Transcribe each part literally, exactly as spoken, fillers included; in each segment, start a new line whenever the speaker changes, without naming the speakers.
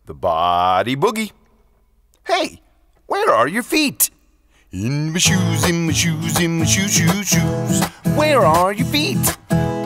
the body boogie. Hey, where are your feet? In my shoes, in my shoes, in my shoes, shoes, shoes. Where are your feet?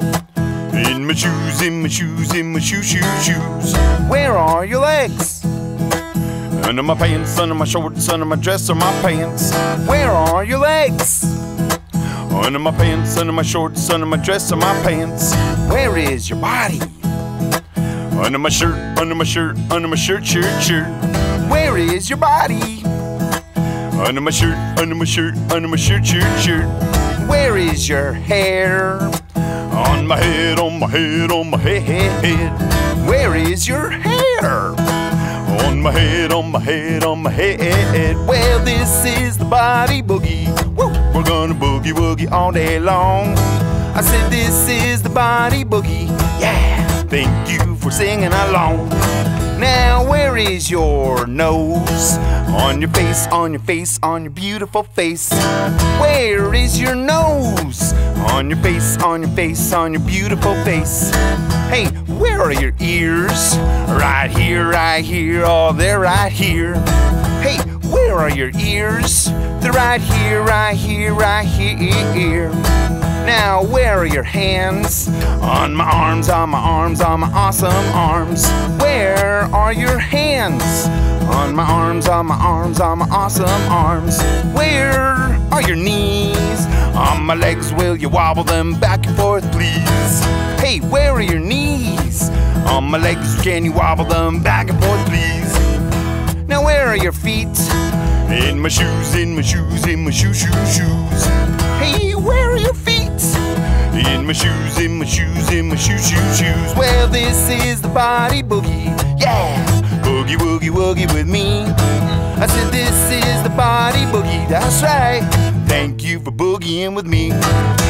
In my shoes, in my shoes, in my shoes, shoes, shoes. Where are your legs? Under my pants, under my shorts, under my dress, or my pants. Where are your legs? Under my pants, under my shorts, under my dress, or my pants. Where is your body? Under my shirt, under my shirt, under my shirt, shirt, shirt. Where is your body? Under my shirt, under my shirt, under my shirt, shirt, shirt. Where is your hair? On my head, on my head, on my head. Where is your hair? On my head, on my head, on my head. Well, this is the body boogie. Woo! We're gonna boogie woogie all day long. I said this is the body boogie. Yeah! Thank you for singing along. Now, where is your nose? On your face, on your face, on your beautiful face. Where is your nose? On your face, on your face, on your beautiful face. Hey, where are your ears? Right here, right here, oh, they're right here. Hey, where are your ears? They're right here, right here, right here. Now, where are your hands? On my arms, on my arms, on my awesome arms. Where are your hands? On my arms, on my arms, on my awesome arms. Where are your knees? On my legs, will you wobble them back and forth, please? Hey, where are your knees? On my legs, can you wobble them back and forth, please? Now, where are your feet? In my shoes, in my shoes, in my shoe, shoe, shoes. Hey, where are your feet? In my shoes, in my shoes, in my shoe, shoe, shoes. Well, this is the body boogie. Yeah! Boogie, woogie, woogie with me. I said this is the body boogie. That's right. Thank you for boogieing with me.